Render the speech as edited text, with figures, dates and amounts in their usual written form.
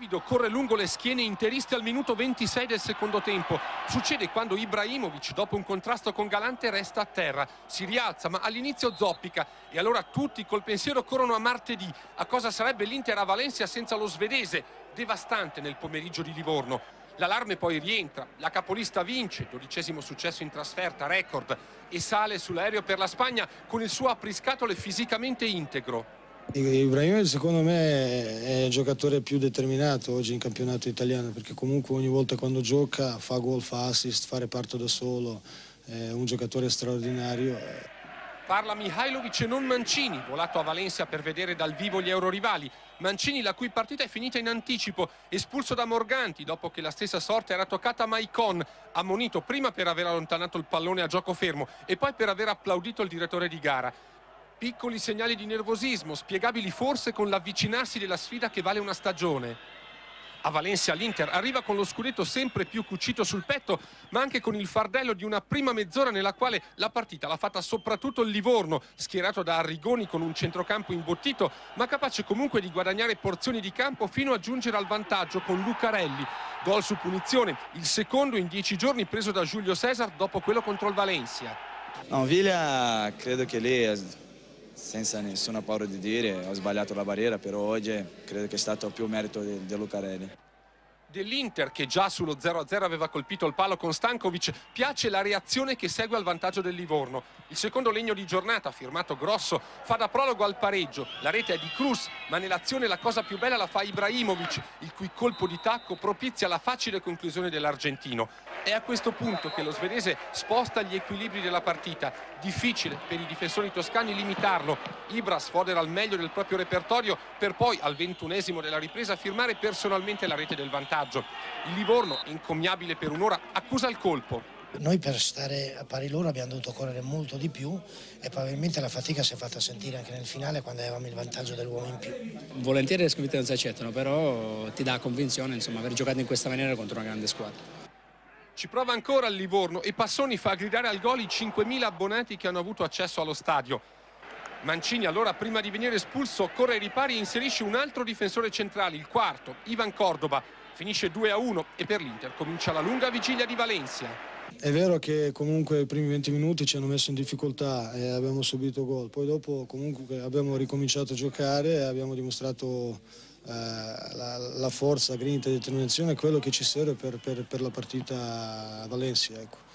Candido corre lungo le schiene interiste al minuto 26 del secondo tempo. Succede quando Ibrahimovic, dopo un contrasto con Galante, resta a terra. Si rialza, ma all'inizio zoppica. E allora tutti col pensiero corrono a martedì, a cosa sarebbe l'Inter a Valencia senza lo svedese, devastante nel pomeriggio di Livorno. L'allarme poi rientra, la capolista vince, 12° successo in trasferta, record, e sale sull'aereo per la Spagna con il suo apriscatole fisicamente integro. Ibrahimovic secondo me è il giocatore più determinato oggi in campionato italiano, perché comunque ogni volta quando gioca fa gol, fa assist, fa reparto da solo, è un giocatore straordinario. Parla Mihajlovic e non Mancini, volato a Valencia per vedere dal vivo gli eurorivali. Mancini, la cui partita è finita in anticipo, espulso da Morganti dopo che la stessa sorte era toccata a Maicon, ammonito prima per aver allontanato il pallone a gioco fermo e poi per aver applaudito il direttore di gara. Piccoli segnali di nervosismo, spiegabili forse con l'avvicinarsi della sfida che vale una stagione. A Valencia l'Inter arriva con lo scudetto sempre più cucito sul petto, ma anche con il fardello di una prima mezz'ora nella quale la partita l'ha fatta soprattutto il Livorno, schierato da Arrigoni con un centrocampo imbottito, ma capace comunque di guadagnare porzioni di campo fino a giungere al vantaggio con Lucarelli. Gol su punizione, il secondo in 10 giorni preso da Giulio Cesar dopo quello contro il Valencia. No, Viglia credo che lì, senza nessuna paura di dire, ho sbagliato la barriera, però oggi credo che è stato più merito di Lucarelli. Dell'Inter, che già sullo 0-0 aveva colpito il palo con Stankovic, piace la reazione che segue al vantaggio del Livorno. Il secondo legno di giornata, firmato Grosso, fa da prologo al pareggio. La rete è di Cruz, ma nell'azione la cosa più bella la fa Ibrahimovic, il cui colpo di tacco propizia la facile conclusione dell'argentino. È a questo punto che lo svedese sposta gli equilibri della partita. Difficile per i difensori toscani limitarlo. Ibra sfodera al meglio del proprio repertorio per poi, al 21° della ripresa, firmare personalmente la rete del vantaggio. Il Livorno, incommiabile per un'ora, accusa il colpo. Noi per stare a pari loro abbiamo dovuto correre molto di più e probabilmente la fatica si è fatta sentire anche nel finale quando avevamo il vantaggio dell'uomo in più. Volentieri le sconfitte non si accettano, però ti dà convinzione, insomma, aver giocato in questa maniera contro una grande squadra. Ci prova ancora il Livorno e Passoni fa gridare al gol i 5.000 abbonati che hanno avuto accesso allo stadio. Mancini allora, prima di venire espulso, corre ai ripari e inserisce un altro difensore centrale, il quarto, Ivan Cordoba. Finisce 2-1 e per l'Inter comincia la lunga vigilia di Valencia. È vero che comunque i primi 20 minuti ci hanno messo in difficoltà e abbiamo subito gol, poi dopo comunque abbiamo ricominciato a giocare e abbiamo dimostrato la forza, la grinta e la determinazione, quello che ci serve per la partita a Valencia. Ecco.